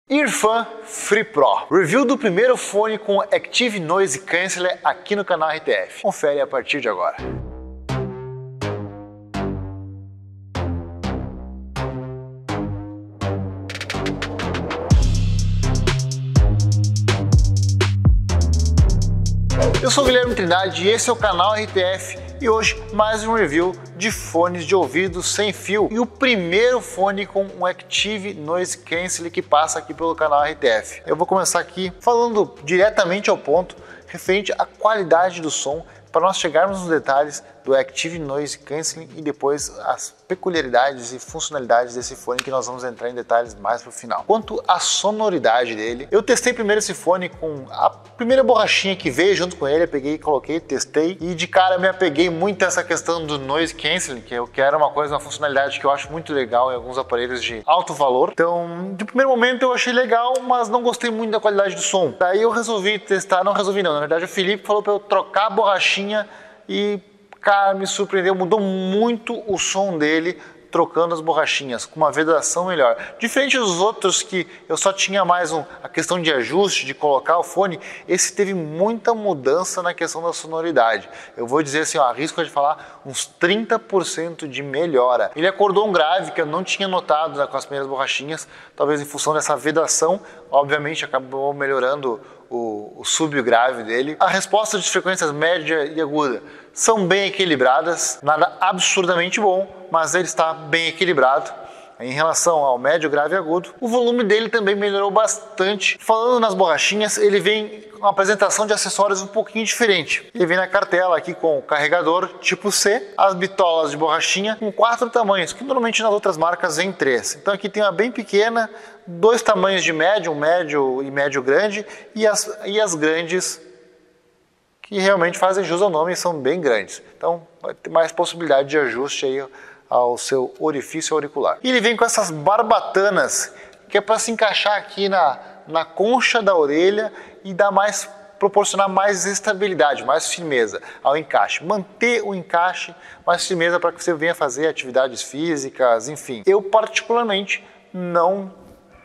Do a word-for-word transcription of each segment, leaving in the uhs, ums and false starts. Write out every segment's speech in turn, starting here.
Earfan Free Pro. Review do primeiro fone com Active Noise Canceller aqui no canal R T F. Confere a partir de agora. Eu sou o Guilherme Trindade e esse é o canal R T F e hoje mais um review de fones de ouvido sem fio e o primeiro fone com um Active Noise Canceller que passa aqui pelo canal R T F. Eu vou começar aqui falando diretamente ao ponto referente à qualidade do som para nós chegarmos nos detalhes do Active Noise Cancelling e depois as peculiaridades e funcionalidades desse fone que nós vamos entrar em detalhes mais pro final. Quanto à sonoridade dele, eu testei primeiro esse fone com a primeira borrachinha que veio junto com ele, eu peguei, coloquei, testei e de cara me apeguei muito a essa questão do Noise Cancelling, que eu quero uma coisa, uma funcionalidade que eu acho muito legal em alguns aparelhos de alto valor. Então, de primeiro momento eu achei legal, mas não gostei muito da qualidade do som. Daí eu resolvi testar, não resolvi não, na verdade o Felipe falou para eu trocar a borrachinha e cara, me surpreendeu, mudou muito o som dele trocando as borrachinhas, com uma vedação melhor. Diferente dos outros que eu só tinha mais um, a questão de ajuste, de colocar o fone, esse teve muita mudança na questão da sonoridade. Eu vou dizer assim, ó, arrisco de falar uns trinta por cento de melhora. Ele acordou um grave que eu não tinha notado, né, com as primeiras borrachinhas, talvez em função dessa vedação, obviamente acabou melhorando o, o subgrave dele. A resposta de frequências média e aguda são bem equilibradas, nada absurdamente bom, mas ele está bem equilibrado. Em relação ao médio, grave e agudo, o volume dele também melhorou bastante. Falando nas borrachinhas, ele vem com uma apresentação de acessórios um pouquinho diferente. Ele vem na cartela aqui com o carregador tipo C, as bitolas de borrachinha com quatro tamanhos, que normalmente nas outras marcas vem três. Então aqui tem uma bem pequena, dois tamanhos de médio, médio e médio grande, e as, e as grandes que realmente fazem jus ao nome e são bem grandes. Então vai ter mais possibilidade de ajuste aí ao seu orifício auricular. E ele vem com essas barbatanas, que é para se encaixar aqui na, na concha da orelha e dar mais, proporcionar mais estabilidade, mais firmeza ao encaixe. Manter o encaixe, mais firmeza para que você venha fazer atividades físicas, enfim. Eu particularmente não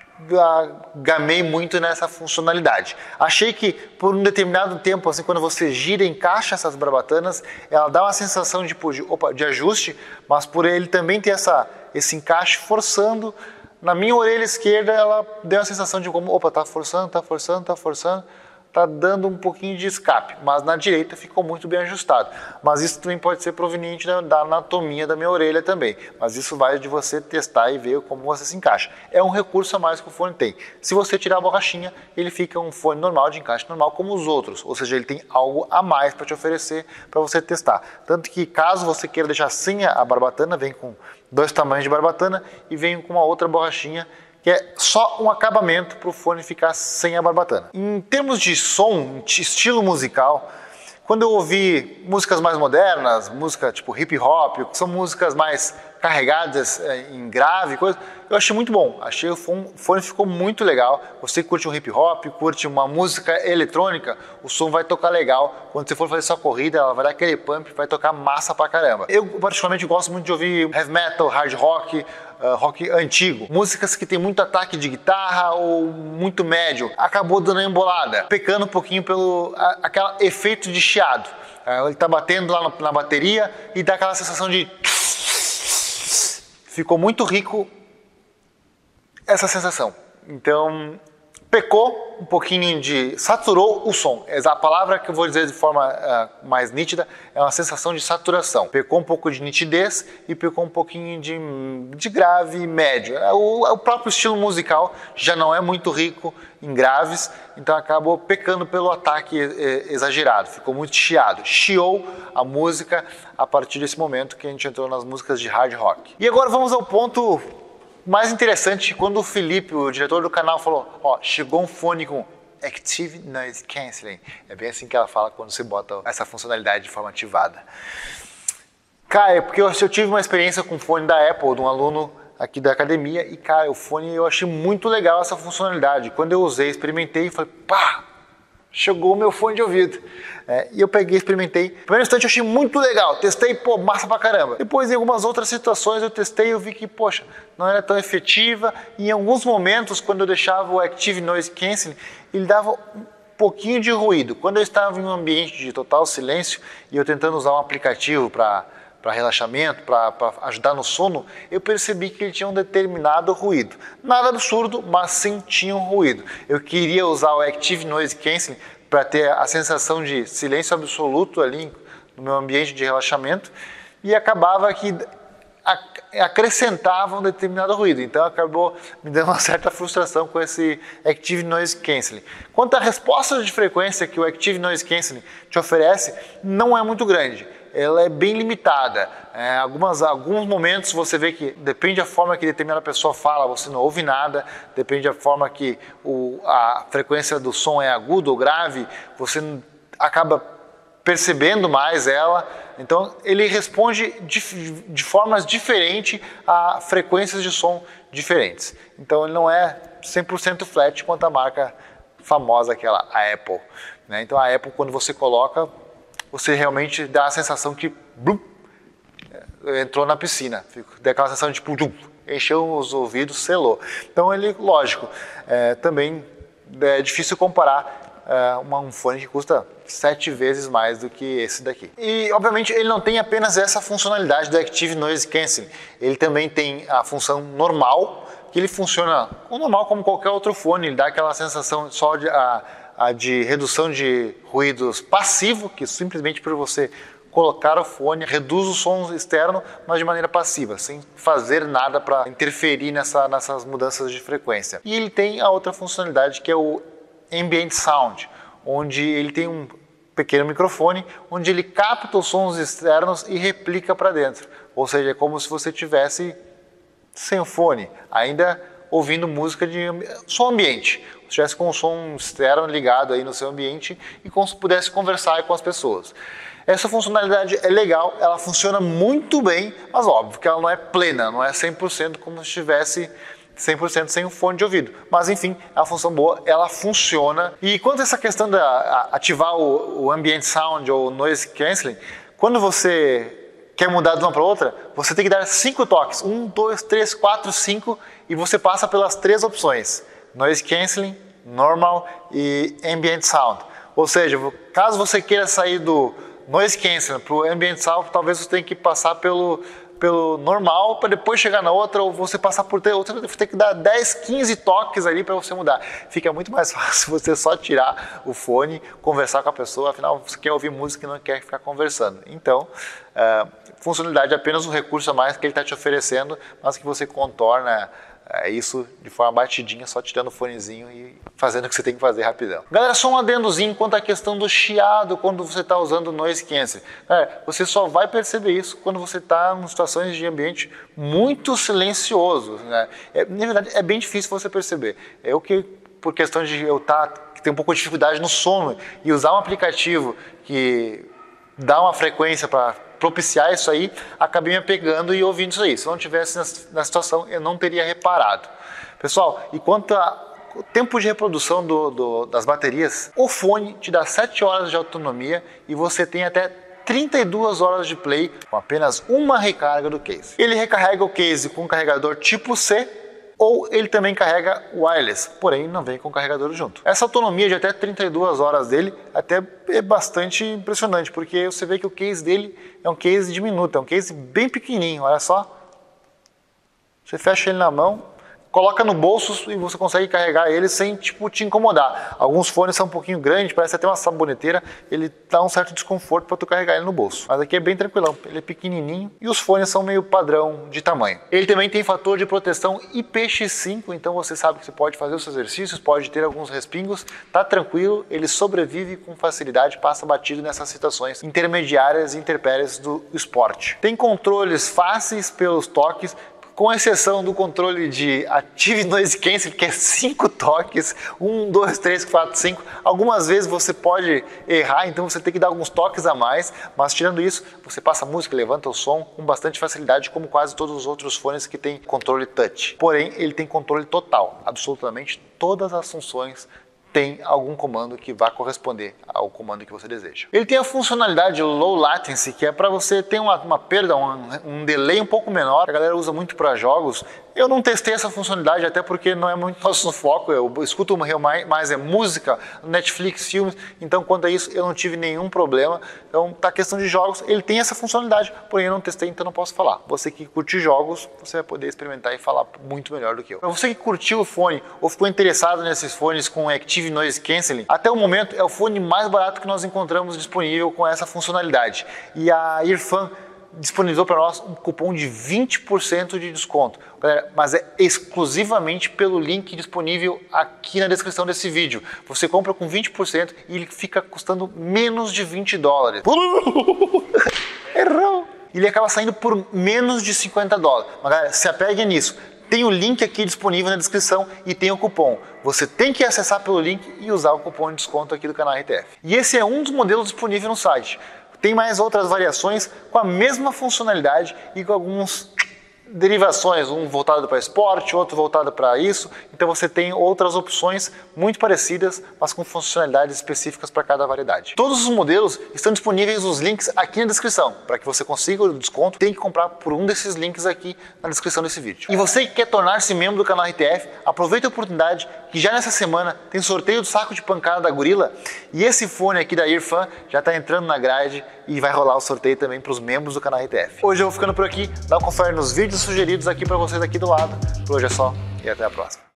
gamei muito nessa funcionalidade. Achei que por um determinado tempo, assim, quando você gira e encaixa essas barbatanas, ela dá uma sensação de, opa, de ajuste, mas por ele também ter essa, esse encaixe forçando, na minha orelha esquerda ela deu a sensação de como, opa, tá forçando, tá forçando, tá forçando, tá dando um pouquinho de escape, mas na direita ficou muito bem ajustado. Mas isso também pode ser proveniente da, da anatomia da minha orelha também, mas isso vai de você testar e ver como você se encaixa. É um recurso a mais que o fone tem. Se você tirar a borrachinha, ele fica um fone normal, de encaixe normal, como os outros, ou seja, ele tem algo a mais para te oferecer para você testar. Tanto que caso você queira deixar sem a barbatana, vem com dois tamanhos de barbatana e vem com uma outra borrachinha que é só um acabamento para o fone ficar sem a barbatana. Em termos de som, de estilo musical, quando eu ouvi músicas mais modernas, música tipo hip hop, são músicas mais carregadas em grave, coisa, eu achei muito bom. Achei o fone ficou muito legal. Você curte um hip hop, curte uma música eletrônica, o som vai tocar legal. Quando você for fazer sua corrida, ela vai dar aquele pump, vai tocar massa pra caramba. Eu particularmente gosto muito de ouvir heavy metal, hard rock, Uh, rock antigo, músicas que tem muito ataque de guitarra ou muito médio, acabou dando uma embolada, pecando um pouquinho pelo a, aquele efeito de chiado. Uh, ele tá batendo lá no, na bateria e dá aquela sensação de ficou muito rico essa sensação. Então pecou um pouquinho de... saturou o som. A palavra que eu vou dizer de forma uh, mais nítida é uma sensação de saturação. Pecou um pouco de nitidez e pecou um pouquinho de, de grave e médio. O, o próprio estilo musical já não é muito rico em graves, então acabou pecando pelo ataque eh, exagerado. Ficou muito chiado. Chiou a música a partir desse momento que a gente entrou nas músicas de hard rock. E agora vamos ao ponto mais interessante, quando o Felipe, o diretor do canal, falou, ó, chegou um fone com Active Noise Cancelling. É bem assim que ela fala quando você bota essa funcionalidade de forma ativada. Cara, é porque eu, eu tive uma experiência com o fone da Apple, de um aluno aqui da academia, e cara, o fone eu achei muito legal essa funcionalidade. Quando eu usei, experimentei, falei, pá, chegou o meu fone de ouvido. É, e eu peguei, experimentei. No primeiro instante eu achei muito legal, testei, pô, massa pra caramba. Depois em algumas outras situações eu testei e eu vi que, poxa, não era tão efetiva. E em alguns momentos, quando eu deixava o Active Noise Cancelling, ele dava um pouquinho de ruído. Quando eu estava em um ambiente de total silêncio e eu tentando usar um aplicativo para para relaxamento, para ajudar no sono, eu percebi que ele tinha um determinado ruído. Nada absurdo, mas sim tinha um ruído. Eu queria usar o Active Noise Cancelling para ter a sensação de silêncio absoluto ali no meu ambiente de relaxamento e acabava que acrescentava um determinado ruído. Então acabou me dando uma certa frustração com esse Active Noise Cancelling. Quanto à resposta de frequência que o Active Noise Cancelling te oferece, não é muito grande. Ela é bem limitada. É, algumas, alguns momentos você vê que depende da forma que determinada pessoa fala, você não ouve nada, depende da forma que o, a frequência do som é agudo ou grave, você acaba percebendo mais ela. Então ele responde de, de formas diferentes a frequências de som diferentes. Então ele não é cem por cento flat quanto a marca famosa, aquela a Apple. Né? Então a Apple, quando você coloca, você realmente dá a sensação que blum, entrou na piscina, dá aquela sensação de tipo, encheu os ouvidos, selou. Então ele, lógico, é, também é difícil comparar é, uma, um fone que custa sete vezes mais do que esse daqui. E obviamente ele não tem apenas essa funcionalidade do Active Noise Cancelling, ele também tem a função normal, que ele funciona normal como qualquer outro fone, ele dá aquela sensação só de... A, a de redução de ruídos passivo, que simplesmente por você colocar o fone, reduz o som externo, mas de maneira passiva, sem fazer nada para interferir nessa, nessas mudanças de frequência. E ele tem a outra funcionalidade que é o Ambient Sound, onde ele tem um pequeno microfone, onde ele capta os sons externos e replica para dentro. Ou seja, é como se você tivesse sem o fone, ainda ouvindo música de som ambiente. Se estivesse com o som externo ligado aí no seu ambiente e como se pudesse conversar com as pessoas. Essa funcionalidade é legal, ela funciona muito bem, mas óbvio que ela não é plena, não é cem por cento como se estivesse cem por cento sem um fone de ouvido. Mas enfim, é uma função boa, ela funciona. E quanto a essa questão de ativar o, o Ambient Sound ou Noise Cancelling, quando você quer mudar de uma para outra, você tem que dar cinco toques. Um, dois, três, quatro, cinco e você passa pelas três opções. Noise Cancelling, Normal e Ambient Sound. Ou seja, caso você queira sair do Noise Cancelling para o Ambient Sound, talvez você tenha que passar pelo, pelo normal para depois chegar na outra, ou você passar por ter outra, você tem que dar dez, quinze toques ali para você mudar. Fica muito mais fácil você só tirar o fone, conversar com a pessoa, afinal você quer ouvir música e não quer ficar conversando. Então, uh, funcionalidade é apenas um recurso a mais que ele está te oferecendo, mas que você contorna É isso de forma batidinha, só tirando o fonezinho e fazendo o que você tem que fazer rapidão. Galera, só um adendozinho quanto à questão do chiado quando você está usando o Noise Cancelling. É, você só vai perceber isso quando você está em situações de ambiente muito silencioso. Né? É, na verdade, é bem difícil você perceber. Eu que, por questão de eu estar, tá, ter um pouco de dificuldade no sono e usar um aplicativo que dá uma frequência para propiciar isso aí, acabei me apegando e ouvindo isso aí. Se eu não tivesse na situação, eu não teria reparado. Pessoal, e quanto ao tempo de reprodução do, do, das baterias, o fone te dá sete horas de autonomia e você tem até trinta e duas horas de play com apenas uma recarga do case. Ele recarrega o case com um carregador tipo C, ou ele também carrega wireless, porém não vem com carregador junto. Essa autonomia de até trinta e duas horas dele até é bastante impressionante, porque você vê que o case dele é um case diminuto, é um case bem pequenininho, olha só. Você fecha ele na mão, coloca no bolso e você consegue carregar ele sem tipo, te incomodar. Alguns fones são um pouquinho grandes, parece até uma saboneteira, ele dá um certo desconforto para tu carregar ele no bolso. Mas aqui é bem tranquilão, ele é pequenininho e os fones são meio padrão de tamanho. Ele também tem fator de proteção I P X cinco, então você sabe que você pode fazer os seus exercícios, pode ter alguns respingos, tá tranquilo, ele sobrevive com facilidade, passa batido nessas situações intermediárias e intempéries do esporte. Tem controles fáceis pelos toques, com exceção do controle de Active Noise Cancelling, que é cinco toques, um, dois, três, quatro, cinco. Algumas vezes você pode errar, então você tem que dar alguns toques a mais, mas tirando isso, você passa a música, levanta o som com bastante facilidade, como quase todos os outros fones que tem controle touch. Porém, ele tem controle total, absolutamente todas as funções tem algum comando que vai corresponder ao comando que você deseja. Ele tem a funcionalidade Low Latency, que é para você ter uma, uma perda, um, um delay um pouco menor. A galera usa muito para jogos. Eu não testei essa funcionalidade, até porque não é muito nosso foco. Eu escuto mais, mais é música, Netflix, filmes, então quanto a isso eu não tive nenhum problema. Então, tá questão de jogos, ele tem essa funcionalidade, porém eu não testei, então não posso falar. Você que curte jogos, você vai poder experimentar e falar muito melhor do que eu. Para você que curtiu o fone ou ficou interessado nesses fones com Active Noise Cancelling, até o momento é o fone mais barato que nós encontramos disponível com essa funcionalidade. E a Earfan disponibilizou para nós um cupom de vinte por cento de desconto. Galera, mas é exclusivamente pelo link disponível aqui na descrição desse vídeo. Você compra com vinte por cento e ele fica custando menos de vinte dólares. Errou! Ele acaba saindo por menos de cinquenta dólares. Mas galera, se apeguem nisso. Tem o link aqui disponível na descrição e tem o cupom. Você tem que acessar pelo link e usar o cupom de desconto aqui do canal R T F. E esse é um dos modelos disponíveis no site. Tem mais outras variações com a mesma funcionalidade e com algumas derivações, um voltado para esporte, outro voltado para isso. Então você tem outras opções muito parecidas, mas com funcionalidades específicas para cada variedade. Todos os modelos estão disponíveis os links aqui na descrição. Para que você consiga o desconto, tem que comprar por um desses links aqui na descrição desse vídeo. E você que quer tornar-se membro do canal R T F, aproveita a oportunidade que já nessa semana tem sorteio do saco de pancada da Gorilla e esse fone aqui da Earfan já está entrando na grade e vai rolar o sorteio também para os membros do canal R T F. Hoje eu vou ficando por aqui, dá um confere nos vídeos sugeridos aqui para vocês aqui do lado. Por hoje é só e até a próxima.